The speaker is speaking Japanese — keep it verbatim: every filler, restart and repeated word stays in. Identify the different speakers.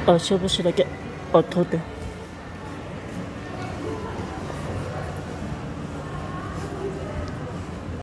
Speaker 1: あ、消防士だけ。あ、通って。